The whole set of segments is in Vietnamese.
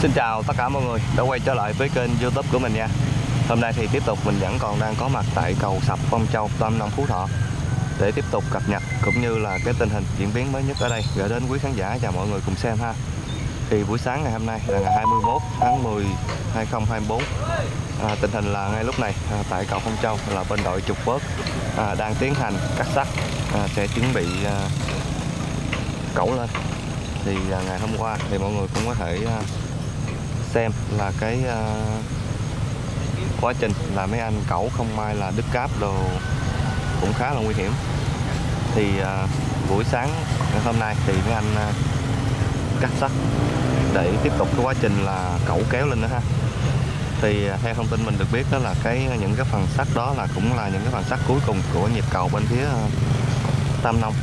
Xin chào tất cả mọi người đã quay trở lại với kênh YouTube của mình nha. Hôm nay thì tiếp tục mình vẫn còn đang có mặt tại cầu Sập Phong Châu, Tam Nông, Phú Thọ để tiếp tục cập nhật cũng như là cái tình hình diễn biến mới nhất ở đây gửi đến quý khán giả và mọi người cùng xem ha. Thì buổi sáng ngày hôm nay là ngày 21 tháng 10 2024. Tình hình là ngay lúc này tại cầu Phong Châu là bên đội trục vớt đang tiến hành cắt sắt, sẽ chuẩn bị cẩu lên. Thì ngày hôm qua thì mọi người cũng có thể xem là cái quá trình là mấy anh cẩu không may là đứt cáp đồ cũng khá là nguy hiểm. Thì buổi sáng ngày hôm nay thì mấy anh cắt sắt để tiếp tục cái quá trình là cẩu kéo lên nữa ha. Thì theo thông tin mình được biết đó là những cái phần sắt đó là cũng là những cái phần sắt cuối cùng của nhịp cầu bên phía Tam Nông.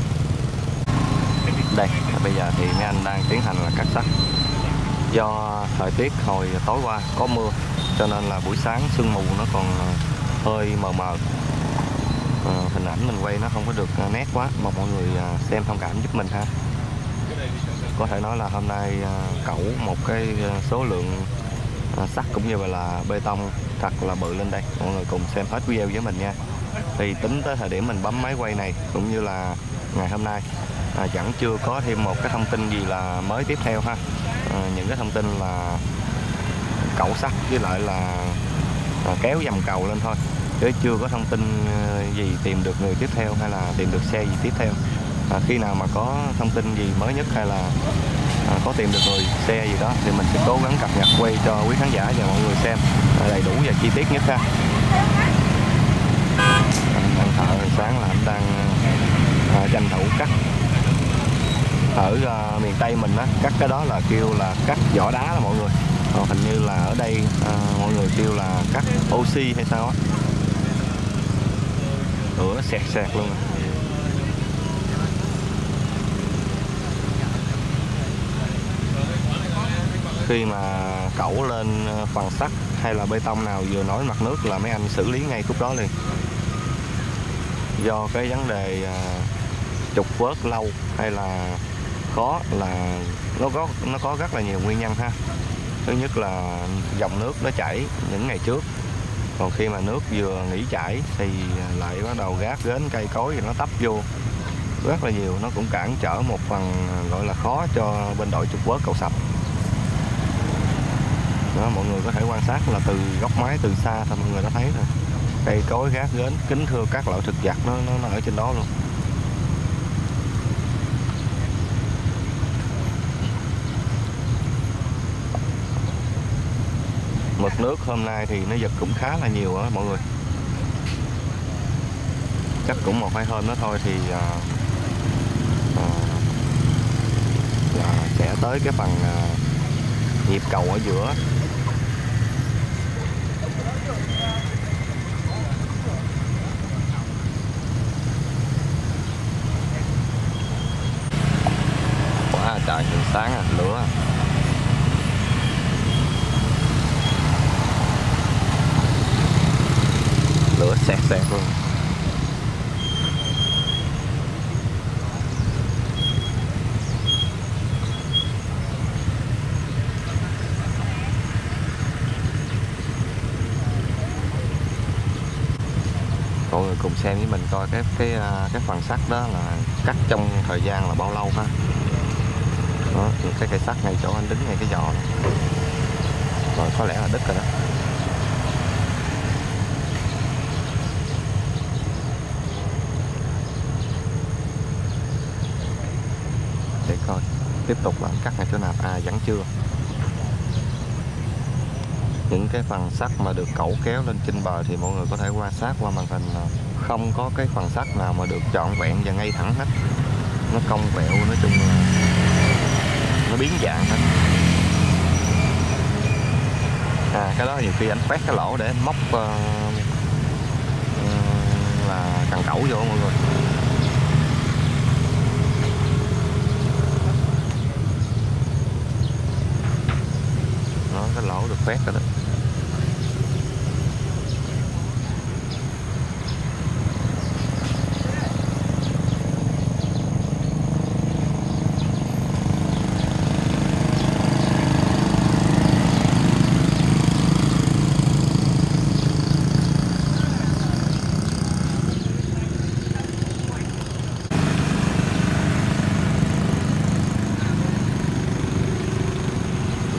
Đây, bây giờ thì mấy anh đang tiến hành là cắt sắt. Do thời tiết hồi tối qua có mưa cho nên là buổi sáng sương mù nó còn hơi mờ mờ, hình ảnh mình quay nó không có được nét quá, mong mọi người xem thông cảm giúp mình ha. Có thể nói là hôm nay cẩu một cái số lượng sắt cũng như là bê tông thật là bự lên đây, mọi người cùng xem hết video với mình nha. Thì tính tới thời điểm mình bấm máy quay này cũng như là ngày hôm nay vẫn chưa có thêm một cái thông tin gì là mới tiếp theo ha. Những cái thông tin là cẩu sắt với lại là kéo dầm cầu lên thôi, chứ chưa có thông tin gì tìm được người tiếp theo hay là tìm được xe gì tiếp theo. Khi nào mà có thông tin gì mới nhất hay là có tìm được người xe gì đó thì mình sẽ cố gắng cập nhật quay cho quý khán giả và mọi người xem đầy đủ và chi tiết nhất ha. Anh thợ sáng là anh đang tranh thủ cắt. Ở miền Tây mình á, cắt cái đó là kêu là cắt vỏ đá đó mọi người. Còn hình như là ở đây mọi người kêu là cắt oxy hay sao á. Lửa sẹt sẹt luôn. Khi mà cẩu lên phần sắt hay là bê tông nào vừa nổi mặt nước là mấy anh xử lý ngay khúc đó liền. Do cái vấn đề trục vớt lâu hay là khó là nó có rất là nhiều nguyên nhân ha. Thứ nhất là dòng nước nó chảy những ngày trước, còn khi mà nước vừa nghỉ chảy thì lại bắt đầu gác ghến cây cối thì nó tấp vô rất là nhiều, nó cũng cản trở một phần gọi là khó cho bên đội trục vớt cầu Sập đó. Mọi người có thể quan sát là từ góc máy từ xa thôi mọi người đã thấy rồi, cây cối gác ghến kính thưa các loại thực vật nó ở trên đó luôn. Mực nước hôm nay thì nó giật cũng khá là nhiều á mọi người. Chắc cũng 1-2 hôm nữa thôi thì sẽ tới cái phần nhịp cầu ở giữa. Quá trời sáng lửa. Lửa sẹt sẹt luôn. Mọi người cùng xem với mình coi cái phần sắt đó là cắt trong thời gian là bao lâu ha. Đó, cái cây sắt ngay chỗ anh đứng ngay cái giò này. Rồi có lẽ là đứt rồi đó. Để coi tiếp tục là cắt ngay chỗ nào. Vẫn chưa. Những cái phần sắt mà được cẩu kéo lên trên bờ thì mọi người có thể quan sát qua màn hình là không có cái phần sắt nào mà được trọn vẹn và ngay thẳng hết, nó cong vẹo, nói chung là nó biến dạng hết. Cái đó nhiều khi anh quét cái lỗ để anh móc là cần cẩu vô mọi người. Đó, cái lỗ được quét rồi đó.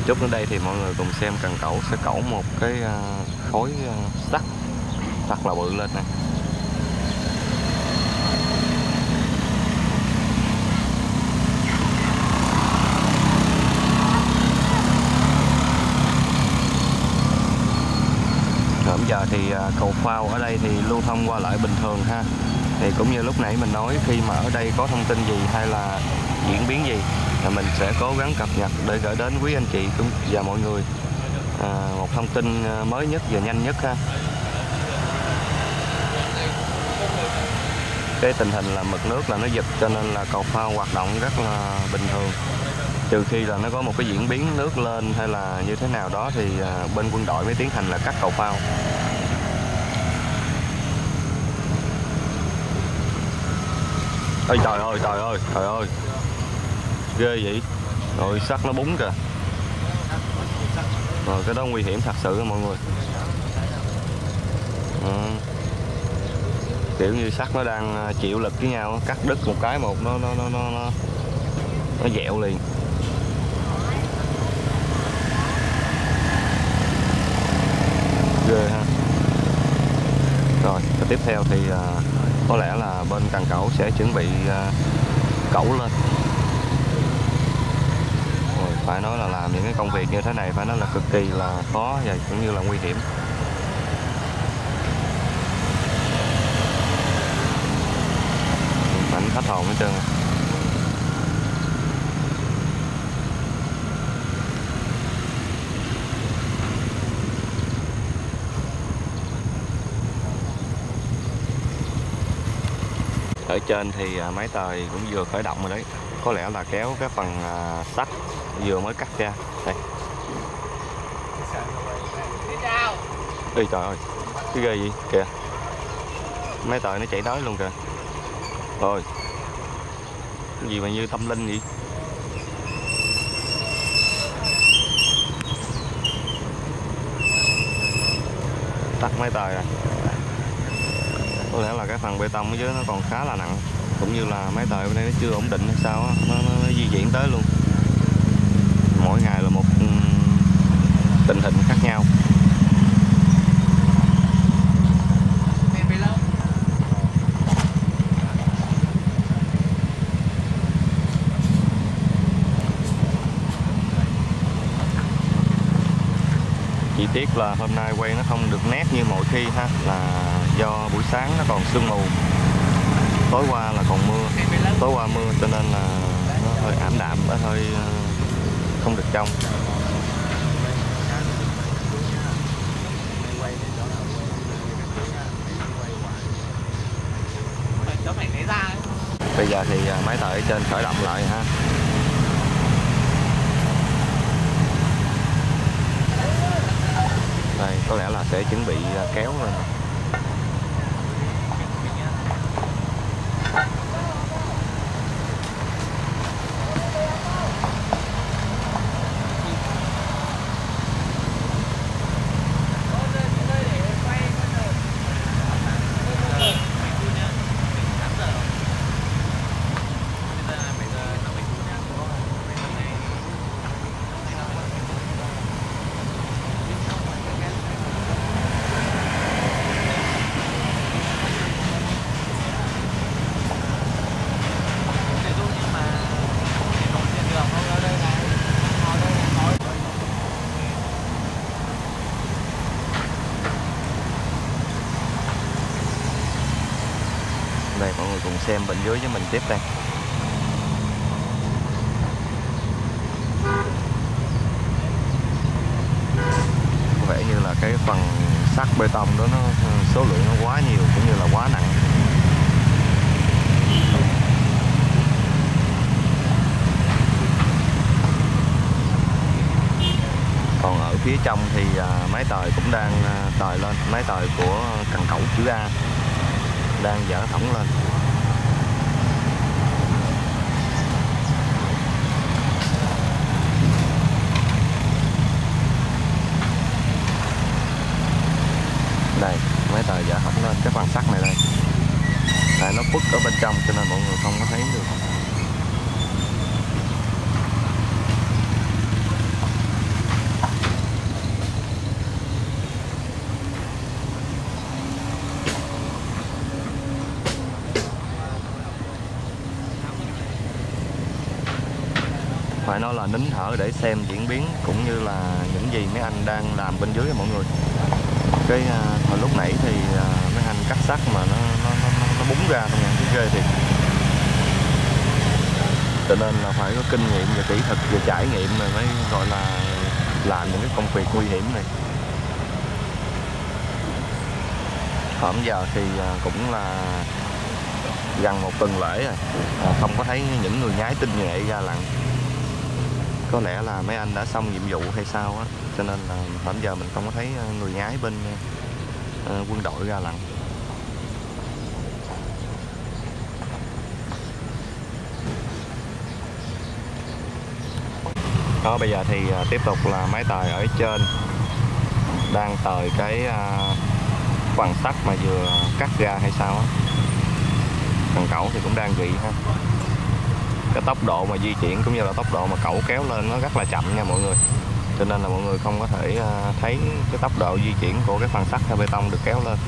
Chút nữa đây thì mọi người cùng xem cần cẩu sẽ cẩu một cái khối sắt thật là bự lên nè. Bây giờ thì cầu phao ở đây thì lưu thông qua lại bình thường ha. Thì cũng như lúc nãy mình nói, khi mà ở đây có thông tin gì hay là diễn biến gì là mình sẽ cố gắng cập nhật để gửi đến quý anh chị và mọi người một thông tin mới nhất và nhanh nhất ha. Cái tình hình là mực nước là nó dịt cho nên là cầu phao hoạt động rất là bình thường. Trừ khi là nó có một cái diễn biến nước lên hay là như thế nào đó thì bên quân đội mới tiến hành là cắt cầu phao. Ôi trời ơi, trời ơi, trời ơi, ghê vậy. Rồi sắt nó búng kìa. Rồi cái đó nguy hiểm thật sự mọi người. Kiểu như sắt nó đang chịu lực với nhau, cắt đứt một cái một nó dẹo liền. Ghê ha. Rồi và tiếp theo thì có lẽ là bên cần cẩu sẽ chuẩn bị cẩu lên. Rồi, phải nói là làm những cái công việc như thế này phải nói là cực kỳ là khó và cũng như là nguy hiểm. Ảnh hết hồn hết trơn. Ở trên thì máy tời cũng vừa khởi động rồi đấy. Có lẽ là kéo cái phần sắt vừa mới cắt ra. Đây. Ê trời ơi, cái ghê gì kìa. Máy tời nó chạy tới luôn kìa. Rồi. Cái gì mà như tâm linh vậy? Tắt máy tời à. Có lẽ là cái phần bê tông ở dưới nó còn khá là nặng, cũng như là máy tời bên đây nó chưa ổn định hay sao á, nó di chuyển tới luôn. Mỗi ngày là một tình hình khác nhau. Chi tiết là hôm nay quay nó không được nét như mọi khi ha, là do buổi sáng nó còn sương mù, tối qua là còn mưa, tối qua mưa cho nên là nó hơi ảm đạm, nó hơi không được trong. Bây giờ thì máy tời ở trên khởi động lại ha. Đây, có lẽ là sẽ chuẩn bị kéo lên. Đây mọi người cùng xem bên dưới với mình tiếp đây. Có vẻ như là cái phần sắt bê tông đó nó số lượng nó quá nhiều cũng như là quá nặng. Còn ở phía trong thì máy tời cũng đang tời lên, máy tời của cần cẩu chữ A đang dỡ thõng lên. Đây, máy tời dỡ thõng lên cái phần sắt này đây. Tại nó khuất ở bên trong cho nên mọi người không có thấy được. phải nói là nín thở để xem diễn biến cũng như là những gì mấy anh đang làm bên dưới mọi người. Cái hồi lúc nãy thì mấy anh cắt sắt mà nó búng ra không nhận cái ghê thiệt. Cho nên là phải có kinh nghiệm và kỹ thuật và trải nghiệm rồi mới gọi là làm những cái công việc nguy hiểm này. Hôm giờ thì cũng là gần một tuần lễ rồi, không có thấy những người nhái tinh nhuệ ra lặn. Có lẽ là mấy anh đã xong nhiệm vụ hay sao á, cho nên là hôm giờ mình không có thấy người nhái bên quân đội ra lặn. Đó, bây giờ thì tiếp tục là máy tời ở trên đang tời cái phần sắt mà vừa cắt ra hay sao á. Thằng cẩu thì cũng đang gị ha. Cái tốc độ mà di chuyển cũng như là tốc độ mà cẩu kéo lên nó rất là chậm nha mọi người, cho nên là mọi người không có thể thấy cái tốc độ di chuyển của cái phần sắt hay bê tông được kéo lên.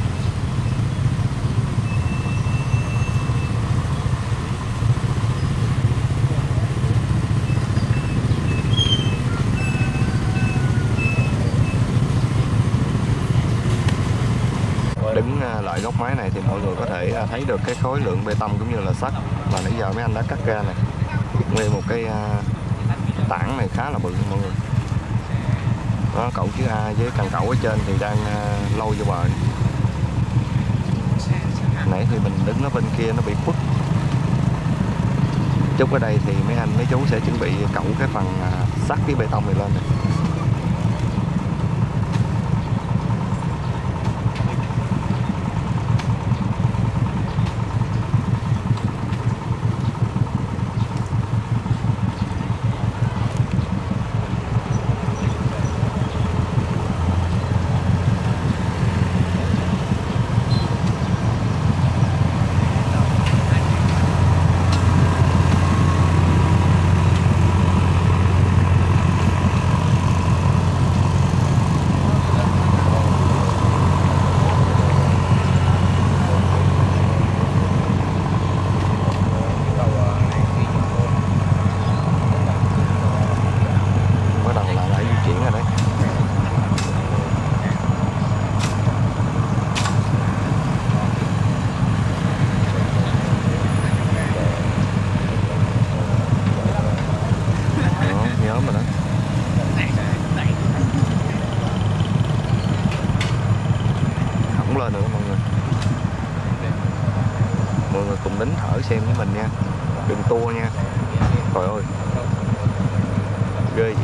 Đứng lại góc máy này thì mọi người có thể thấy được cái khối lượng bê tông cũng như là sắt mà nãy giờ mấy anh đã cắt ra này. Nguyên một cái tảng này khá là bự mọi người. Đó, cẩu chữ A với cần cẩu ở trên thì đang lâu vô bờ. Nãy thì mình đứng ở bên kia nó bị khuất. Chút ở đây thì mấy anh mấy chú sẽ chuẩn bị cẩu cái phần sắt với bê tông này lên này. Cùng nín thở xem với mình nha, đừng tua nha. Trời ơi, ghê vậy.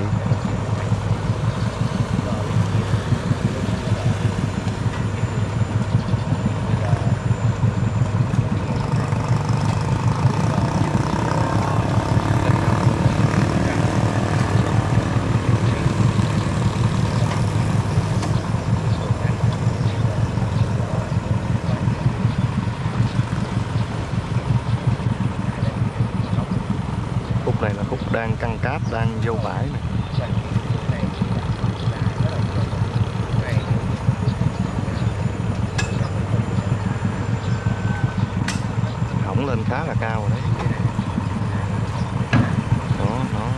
Này là khúc đang căng cáp, đang vô bãi này. Hổng lên khá là cao rồi đấy. Đó, đó.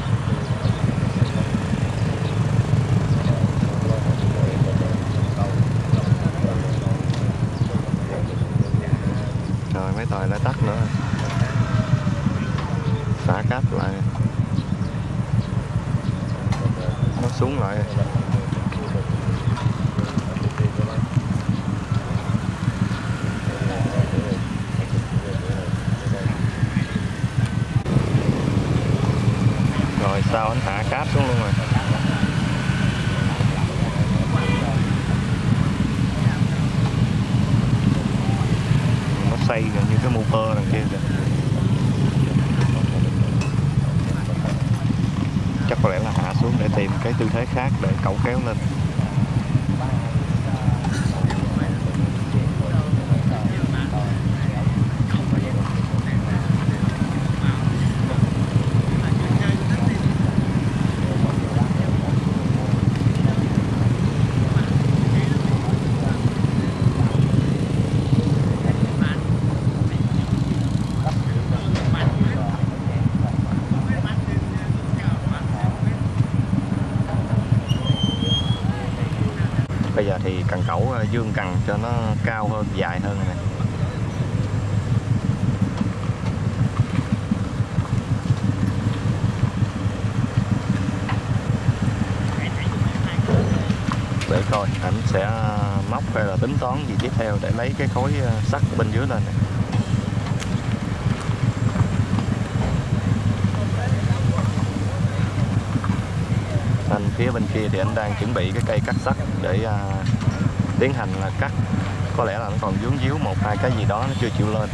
Rồi mấy tời lại tắt nữa. Xả cáp lại, nó xuống lại. Rồi sau anh hạ cáp xuống luôn rồi. Nó xoay gần như cái motor đằng kia kìa. Chắc có lẽ là hạ xuống để tìm cái tư thế khác để cẩu kéo lên. Bây giờ thì cần cẩu dương cần cho nó cao hơn, dài hơn này. Để coi ảnh sẽ móc hay là tính toán gì tiếp theo để lấy cái khối sắt bên dưới lên này. Anh phía bên kia thì anh đang chuẩn bị cái cây cắt sắt để tiến hành là cắt. Có lẽ là nó còn vướng víu một hai cái gì đó nó chưa chịu lên.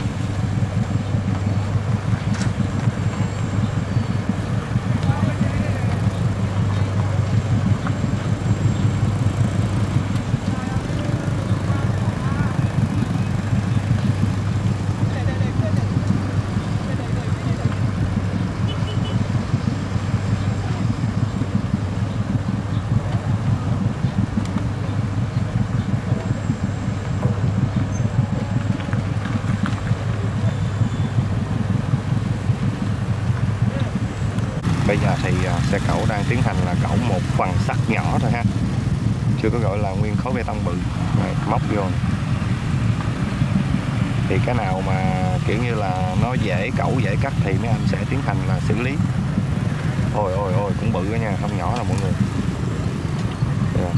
Bây giờ thì xe cẩu đang tiến hành là cẩu một phần sắt nhỏ thôi ha, chưa có gọi là nguyên khối bê tông bự. Rồi, móc vô này. Thì cái nào mà kiểu như là nó dễ cẩu dễ cắt thì mấy anh sẽ tiến hành là xử lý. Ôi ôi ôi cũng bự đó nha, không nhỏ đâu mọi người. Rồi.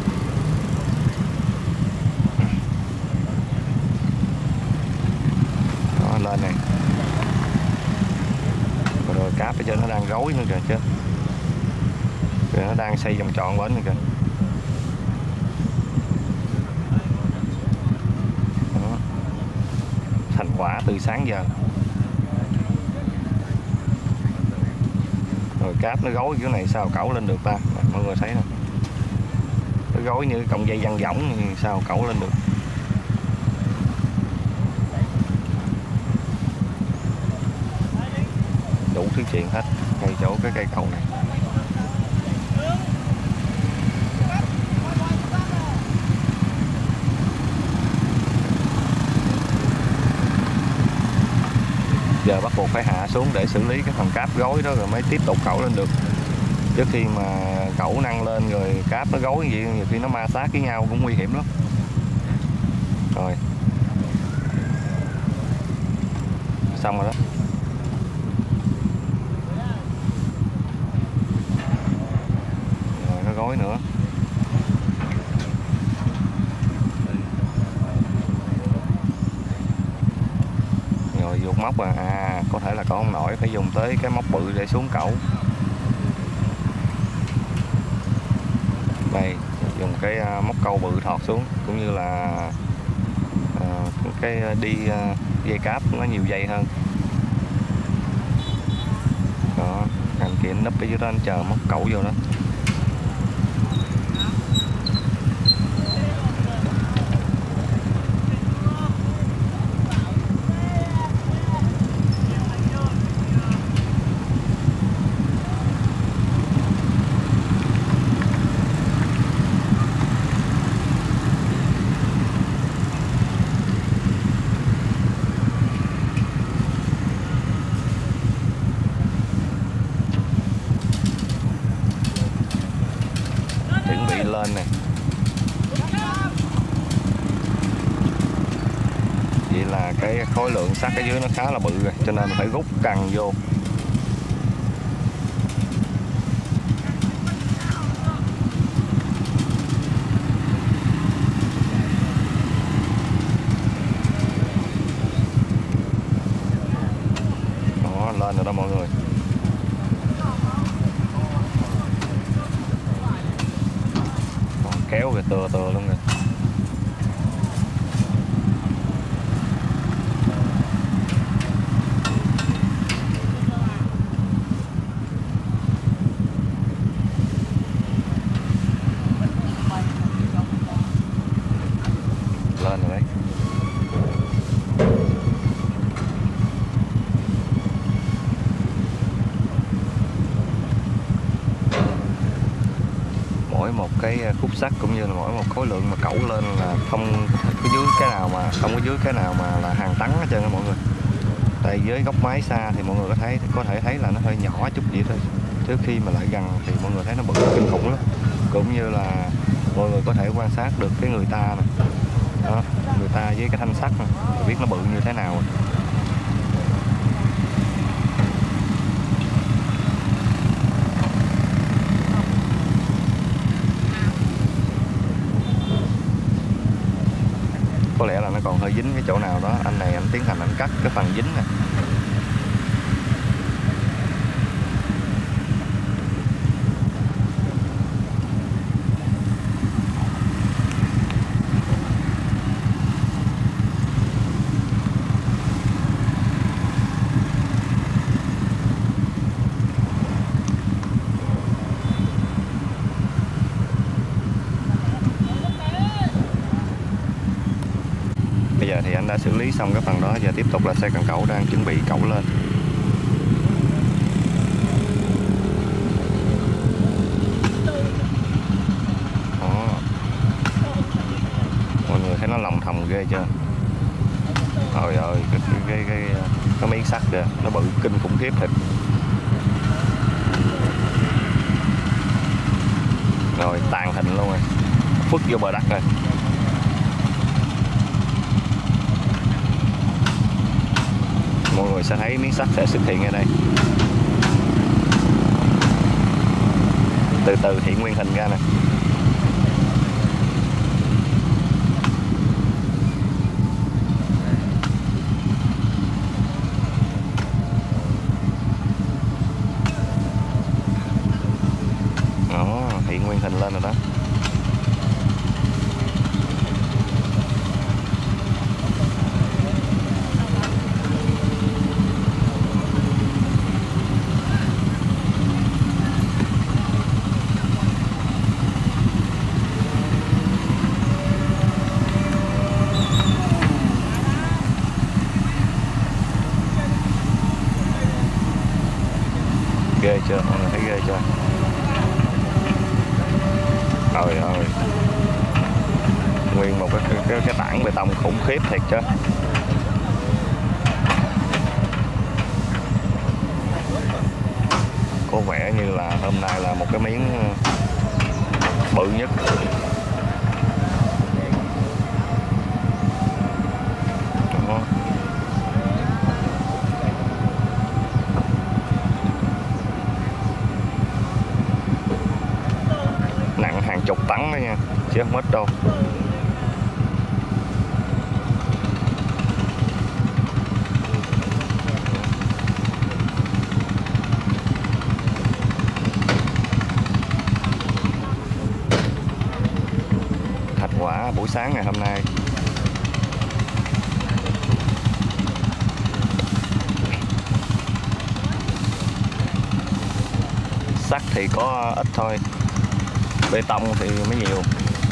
Đó, lên này. Rồi cáp ở trên nó đang gối nữa kìa chứ. Rồi nó đang xây vòng tròn bến nữa kìa. Đó. Thành quả từ sáng giờ. Rồi cáp nó gối kiểu này sao cẩu lên được ta? Mọi người thấy nè. Nó gối như cọng dây văng võng thì sao cẩu lên được. Đủ thứ chuyện hết ngay chỗ cái cây cầu này. Giờ bắt buộc phải hạ xuống để xử lý cái phần cáp gối đó rồi mới tiếp tục cẩu lên được. Trước khi mà cẩu nâng lên rồi cáp nó gối như vậy, nhiều khi nó ma sát với nhau cũng nguy hiểm lắm. Rồi xong rồi đó. Rồi nó gối nữa. Rồi vuột móc có thể là cậu không nổi, phải dùng tới cái móc bự để xuống cẩu. Đây dùng cái móc câu bự thọt xuống, cũng như là cái đi dây cáp nó nhiều dây hơn. Đó, thằng kia nấp ở dưới đó anh chờ móc cẩu vô đó. Lên này. Vậy là cái khối lượng sắt ở dưới nó khá là bự rồi, cho nên phải rút cần vô. Đó, lên rồi đó mọi người. Kéo rồi từa luôn rồi. Lên rồi đấy. Mỗi một cái khúc sắt cũng như là mỗi một khối lượng mà cẩu lên là không có dưới cái nào mà là hàng tấn hết trơn đó mọi người. Tại dưới góc máy xa thì mọi người có thể thấy là nó hơi nhỏ chút vậy thôi. Trước khi mà lại gần thì mọi người thấy nó bự kinh khủng lắm. Cũng như là mọi người có thể quan sát được cái người ta nè. Đó, người ta với cái thanh sắt nè, biết nó bự như thế nào. Có lẽ là nó còn hơi dính cái chỗ nào đó, anh này anh tiến hành anh cắt cái phần dính nè. Bây giờ thì anh đã xử lý xong cái phần đó, giờ tiếp tục là xe cần cẩu đang chuẩn bị cẩu lên. Đó. Mọi người thấy nó lòng thòng ghê chưa? Trời ơi, cái miếng sắt kìa, nó bự kinh khủng khiếp thịt. Rồi tàn hình luôn rồi, phức vô bờ đất rồi. Mọi người sẽ thấy miếng sắt sẽ xuất hiện ở đây. Từ từ hiện nguyên hình ra nè. Đó, hiện nguyên hình lên rồi đó. Ghê chưa, mọi người thấy ghê chưa? Trời ơi, nguyên một cái tảng bê tông khủng khiếp thiệt chứ. Có vẻ như là hôm nay là một cái miếng bự nhất. Đó. Nặng hàng chục tấn đó nha, chứ không ít đâu. Thành quả buổi sáng ngày hôm nay. Sắt thì có ít thôi, bê tông thì mới nhiều.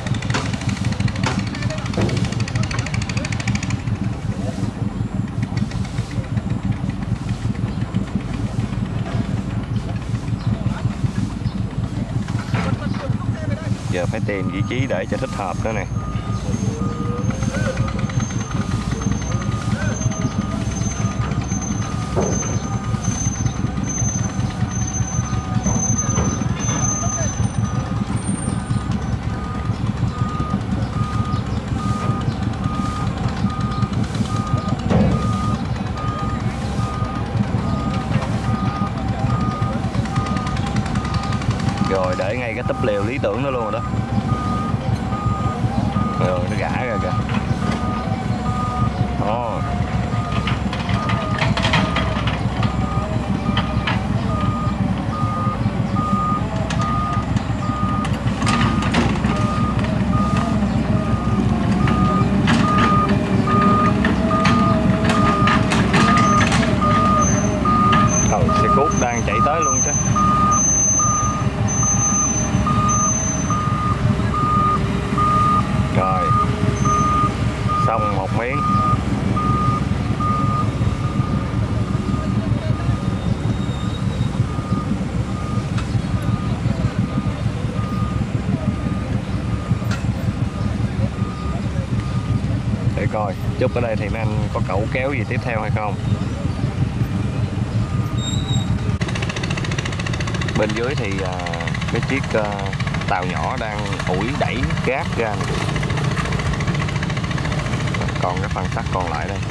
Giờ phải tìm vị trí để cho thích hợp nữa nè. Rồi để ngay cái túp lều lý tưởng đó luôn rồi đó. Rồi nó gã ra kìa. Đó. Xe cuốc đang chạy tới luôn chứ. Rồi, xong một miếng. Để coi chút ở đây thì mấy anh có cẩu kéo gì tiếp theo hay không. Bên dưới thì cái chiếc tàu nhỏ đang ủi đẩy cát ra này. Còn cái phần sắt còn lại đây.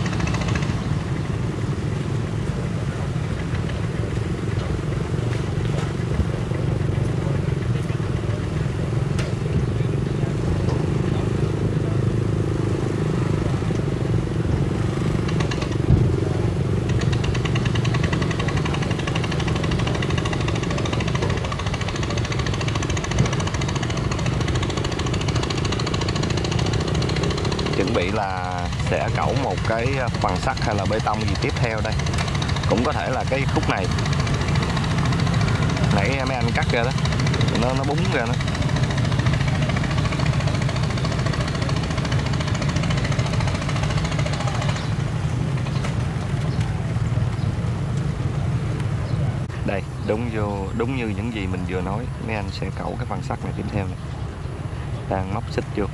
Chuẩn bị là sẽ cẩu một cái phần sắt hay là bê tông gì tiếp theo đây. Cũng có thể là cái khúc này. Nãy mấy anh cắt ra đó, nó búng ra đó. Đây, đúng như những gì mình vừa nói, mấy anh sẽ cẩu cái phần sắt này tiếp theo này. Đang móc xích vô.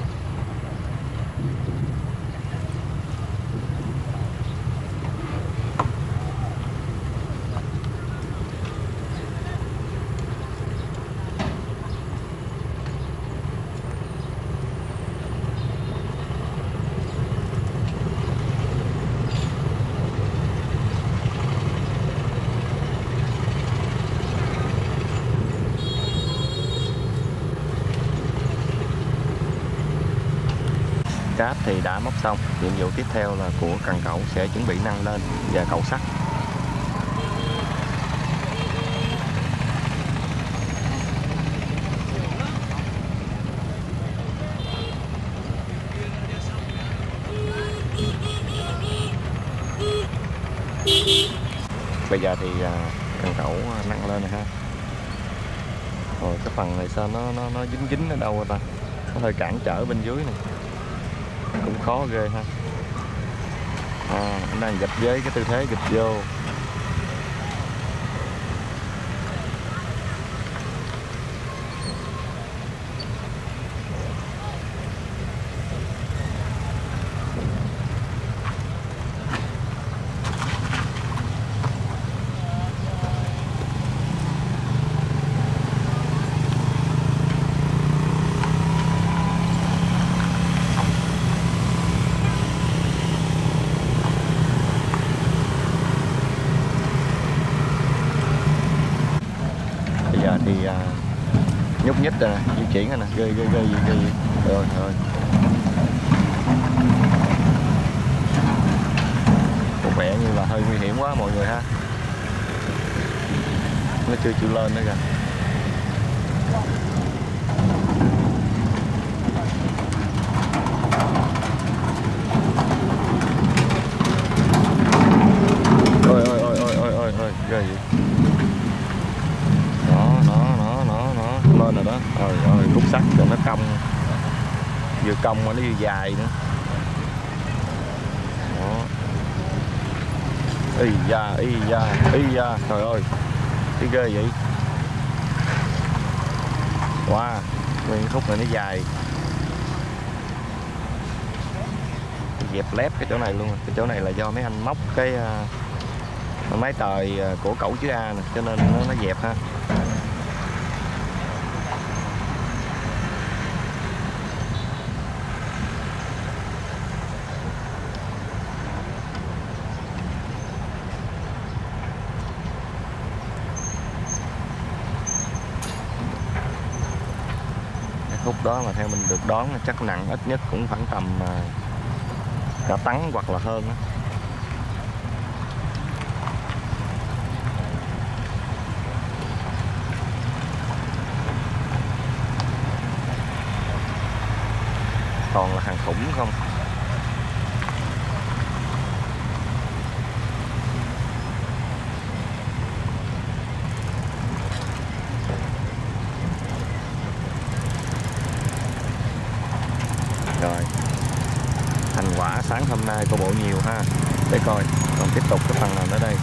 Cát thì đã móc xong, nhiệm vụ tiếp theo là của cần cẩu sẽ chuẩn bị nâng lên và cẩu sắt. Bây giờ thì cần cẩu nâng lên này ha. Rồi cái phần này sao nó dính ở đâu rồi ta? Nó hơi cản trở bên dưới này. Cũng khó ghê ha. Anh đang gịch với cái tư thế gịch vô. Thì nhúc nhích rồi nè, di chuyển rồi nè, ghê gì. Rồi. Có vẻ như là hơi nguy hiểm quá mọi người ha. Nó chưa chịu lên nữa kìa. Ôi, ghê gì. Nó lên rồi đó. Rồi khúc sắt rồi nó cong, vừa cong mà nó vừa dài nữa đó. Y da trời ơi, cái ghê vậy. Wow, nguyên khúc này nó dài, dẹp lép cái chỗ này luôn. Cái chỗ này là do mấy anh móc cái máy tời của cẩu chữ A nè, cho nên nó dẹp ha. Khúc đó mà theo mình được đoán chắc nặng ít nhất cũng khoảng tầm cả tấn hoặc là hơn đó. Toàn là hàng khủng không. Rồi, thành quả sáng hôm nay có bộ nhiều ha. Để coi còn tiếp tục cái phần nào nữa đây.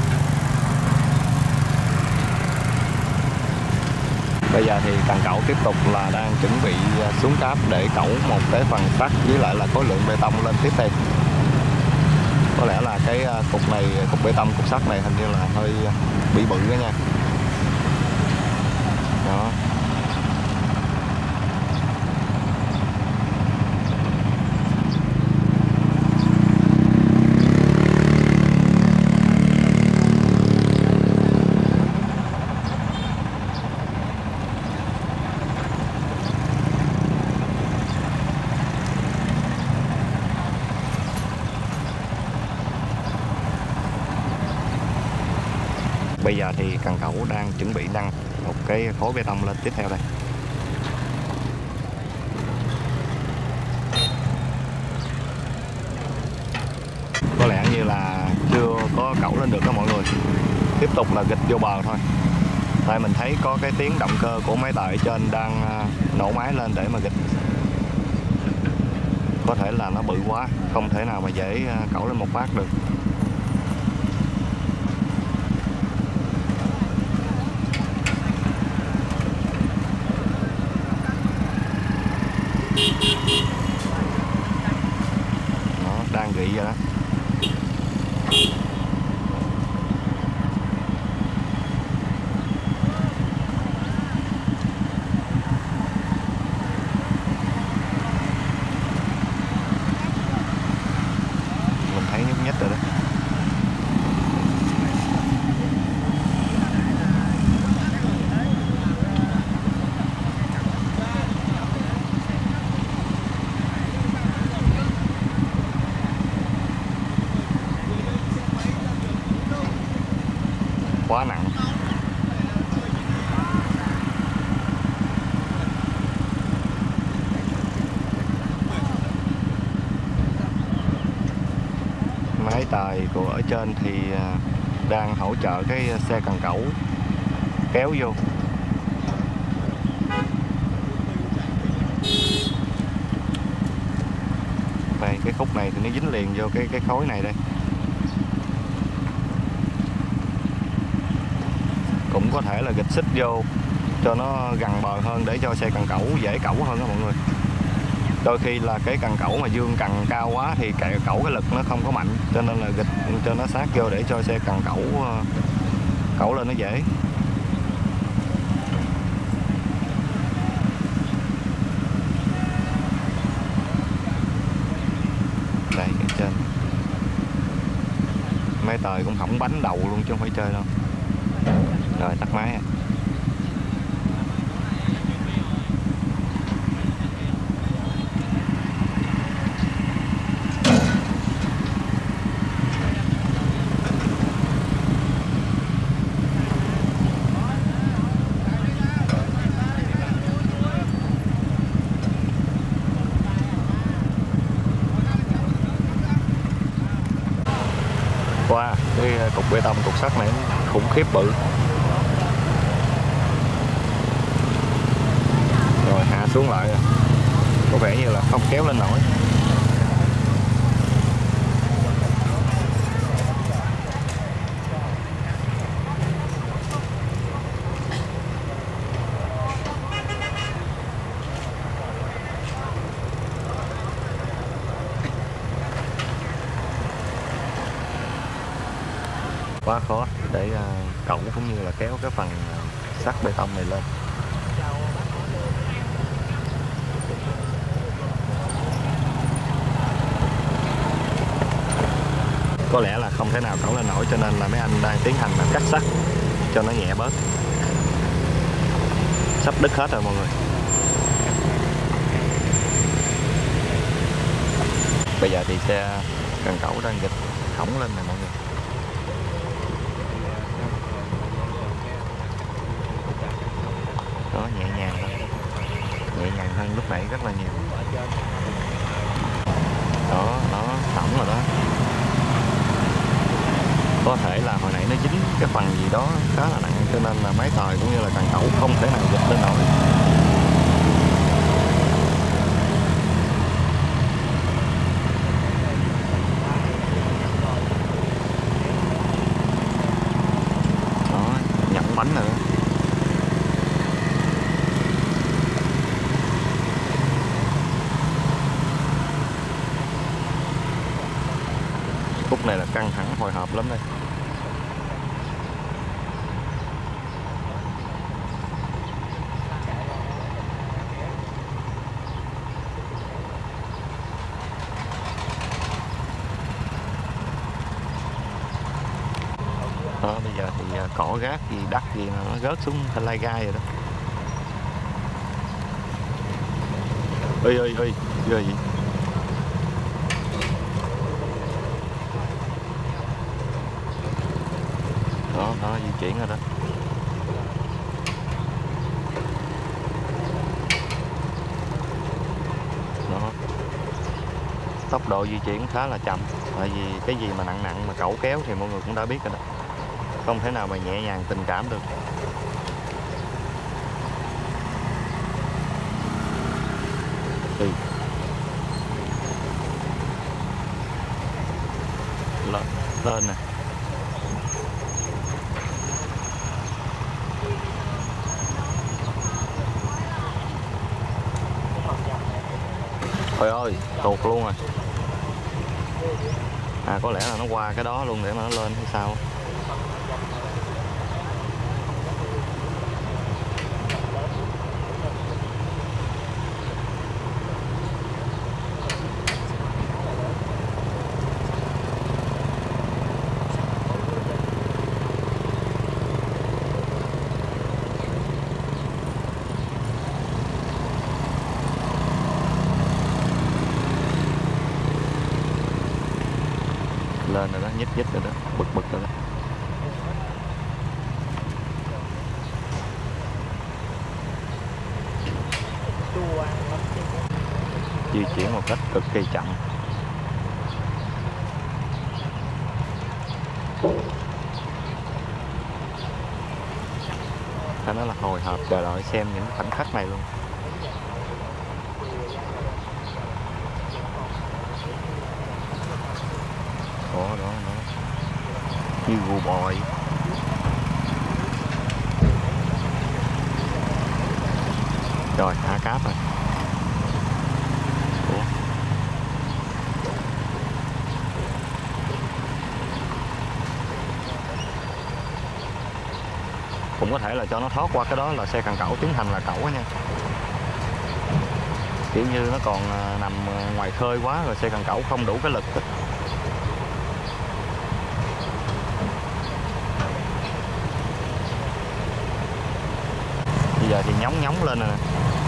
Bây giờ thì cần cẩu tiếp tục là đang chuẩn bị xuống cáp để cẩu một cái phần sắt với lại là khối lượng bê tông lên tiếp theo. Có lẽ là cái cục này, cục bê tông, cục sắt này hình như là hơi bị bự đó nha. Đó. Bây giờ thì cần cẩu đang chuẩn bị nâng một cái khối bê tông lên tiếp theo đây. Có lẽ như là chưa có cẩu lên được đó mọi người. Tiếp tục là gịch vô bờ thôi. Tại mình thấy có cái tiếng động cơ của máy tời trên đang nổ máy lên để mà gịch. Có thể là nó bự quá, không thể nào mà dễ cẩu lên một phát được. Đó, đang gị rồi đó. Mình thấy nhúc nhích rồi đó. Quá nặng. Máy tời của ở trên thì đang hỗ trợ cái xe cần cẩu kéo vô. Đây, cái khúc này thì nó dính liền vô cái khối này đây. Cũng có thể là gịch xích vô cho nó gần bờ hơn để cho xe cần cẩu dễ cẩu hơn đó mọi người. Đôi khi là cái cần cẩu mà dương cần cao quá thì cẩu cái lực nó không có mạnh, cho nên là gịch cho nó sát vô để cho xe cần cẩu lên nó dễ. Đây, cái trên máy tời cũng hỏng bánh đầu luôn chứ không phải chơi đâu. Rồi tắt máy. Qua cái cục bê tông, cục sắt này khủng khiếp bự. Rồi hạ xuống lại rồi. Có vẻ như là không kéo lên nổi. Quá khó để cẩu cũng như là kéo cái phần sắt bê tông này lên. Có lẽ là không thể nào cẩu lên nổi, cho nên là mấy anh đang tiến hành là cắt sắt cho nó nhẹ bớt. Sắp đứt hết rồi mọi người. Bây giờ thì xe cần cẩu đang gịch hỏng lên này mọi người. Đó, nhẹ nhàng hơn lúc nãy rất là nhiều. Đó, nó hỏng rồi đó. Có thể là hồi nãy nó dính cái phần gì đó khá là nặng, cho nên là máy tời cũng như là cần cẩu không thể nào gịch lên nổi. Đó, nhận bánh rồi đó. Khúc này là căng thẳng hồi hộp lắm đây. Đó, bây giờ thì cỏ gác gì đất gì nó rớt xuống thành lai gai rồi đó. Ơi ghê gì. Đó, di chuyển rồi đó. Đó. Tốc độ di chuyển khá là chậm, tại vì cái gì mà nặng nặng mà cẩu kéo thì mọi người cũng đã biết rồi đó, không thể nào mà nhẹ nhàng tình cảm được. Thì lên nè. Trời ơi, tuột luôn rồi. À, có lẽ là nó qua cái đó luôn để mà nó lên hay sao. Lên rồi đó, nhích nhích rồi đó, bực bực rồi đó. Di chuyển một cách cực kỳ chậm. Phải nói là hồi hộp chờ đợi xem những khoảnh khắc này luôn. Đó, đó, đó. Như gù bò. Rồi, hạ cáp rồi. Ủa? Cũng có thể là cho nó thoát qua cái đó là xe cần cẩu tiến hành là cẩu nha. Kiểu như nó còn nằm ngoài khơi quá rồi xe cần cẩu không đủ cái lực. Bây giờ thì nhóng nhóng lên rồi nè.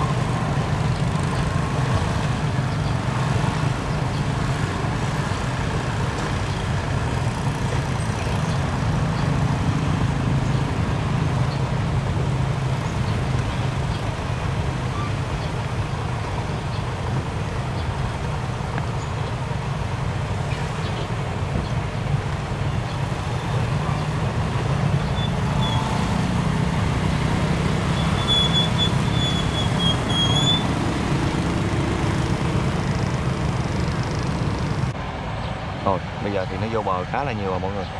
Rồi, bây giờ thì nó vô bờ khá là nhiều rồi mọi người.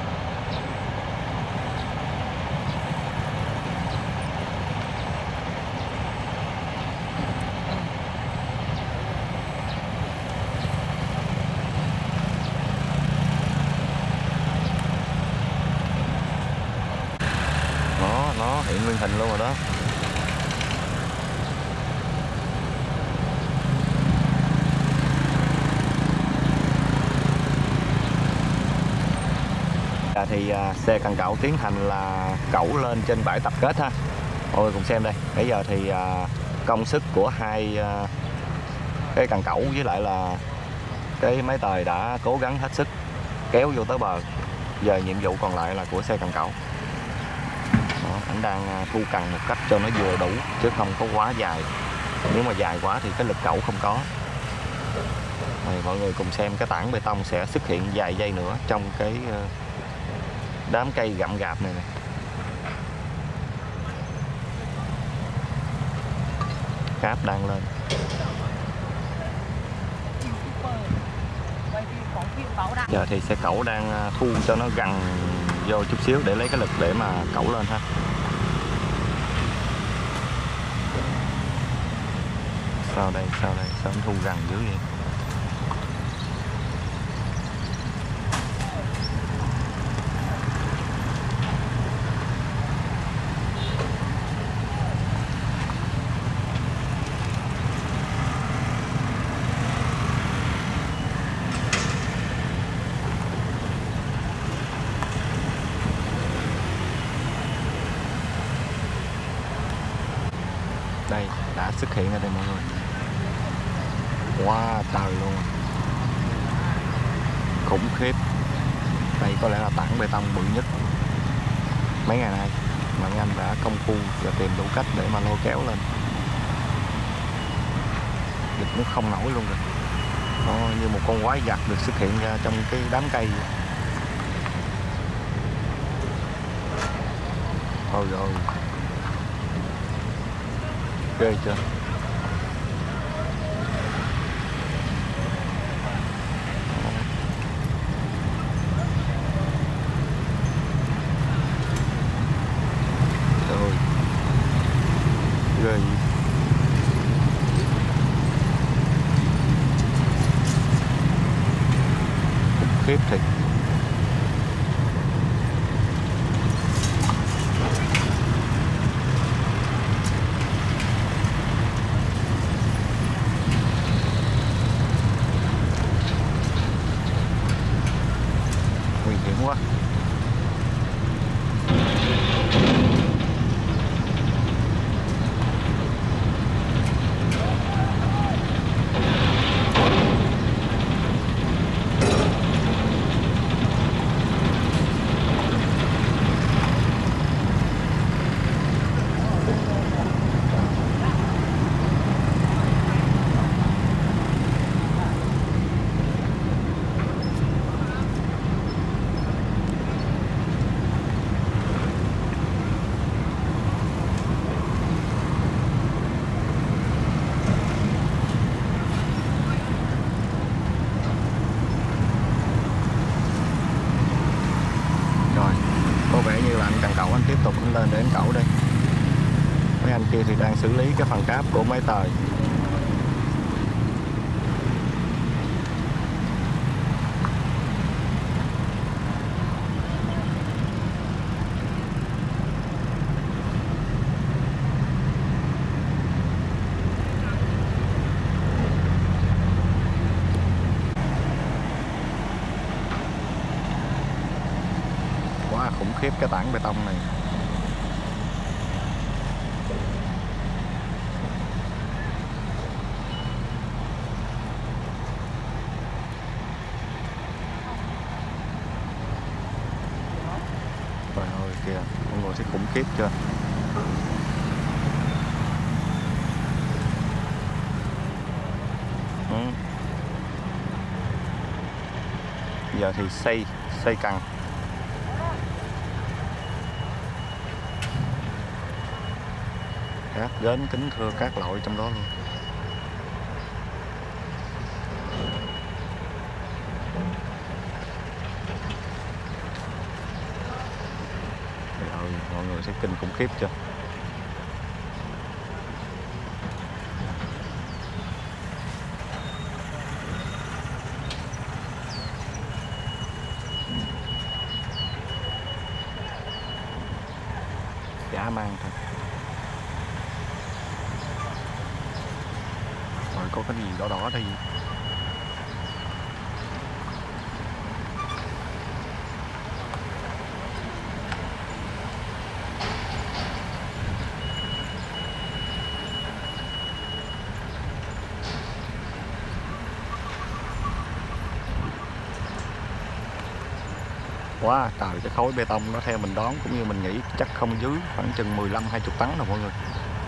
Nó hiện nguyên hình luôn rồi đó. Thì xe cần cẩu tiến hành là cẩu lên trên bãi tập kết ha. Mọi người cùng xem đây. Bây giờ thì công sức của hai cái cần cẩu với lại là cái máy tời đã cố gắng hết sức kéo vô tới bờ. Giờ nhiệm vụ còn lại là của xe cần cẩu. Đó, anh đang thu cần một cách cho nó vừa đủ chứ không có quá dài. Nếu mà dài quá thì cái lực cẩu không có. Đây, mọi người cùng xem cái tảng bê tông sẽ xuất hiện vài giây nữa trong cái đám cây gặm gạp này nè. Cáp đang lên. Giờ thì xe cẩu đang thu cho nó gần vô chút xíu để lấy cái lực để mà cẩu lên ha. Sao đây, sao nó thu gần dữ vậy? Đây, đã xuất hiện ở đây mọi người. Wow, trời luôn. Khủng khiếp. Đây có lẽ là tảng bê tông bự nhất. mấy ngày nay mà mấy anh đã công phu và tìm đủ cách để mà lôi kéo lên. Dịch nước không nổi luôn rồi. Nó như một con quái vật được xuất hiện ra trong cái đám cây vậy. Ôi rồi, ghê chưa. Rồi, ghê gì. Khiếp thiệt. Nguy hiểm quá. Anh tiếp tục lên đến cẩu đây. Mấy anh kia thì đang xử lý cái phần cáp của máy tời. Quá khủng khiếp cái tảng bê tông này. Trời ơi kìa, mọi người thấy khủng khiếp chưa. Giờ thì xây cần. Cát đến kính thưa các loại trong đó luôn. Rồi, mọi người sẽ kinh khủng khiếp chưa. Dã man thật. Rồi có cái gì đỏ đỏ đây. Quá trời, cái khối bê tông nó theo mình đoán cũng như mình nghĩ chắc không dưới khoảng chừng 15-20 tấn đâu mọi người.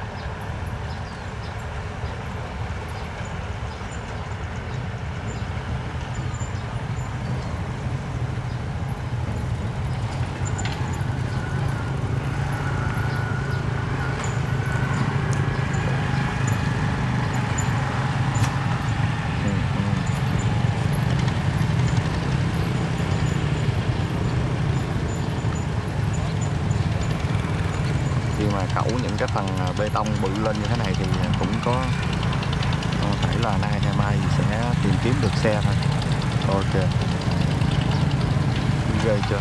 Khi mà khẩu những cái phần bê tông bự lên như thế này thì cũng có thể là nay hay mai sẽ tìm kiếm được xe thôi. Ok, ghê chưa.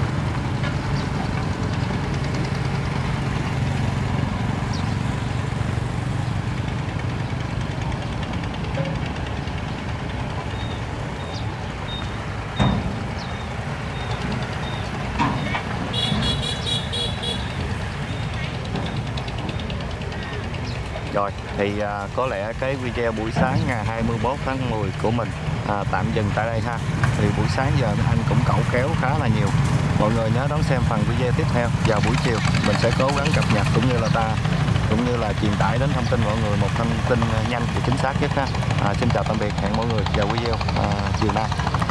Rồi thì có lẽ cái video buổi sáng ngày 21 tháng 10 của mình tạm dừng tại đây ha. Thì buổi sáng giờ anh cũng cẩu kéo khá là nhiều. Mọi người nhớ đón xem phần video tiếp theo vào buổi chiều. Mình sẽ cố gắng cập nhật cũng như là truyền tải đến thông tin mọi người một thông tin nhanh và chính xác nhất ha. Xin chào tạm biệt, hẹn mọi người vào video chiều nay.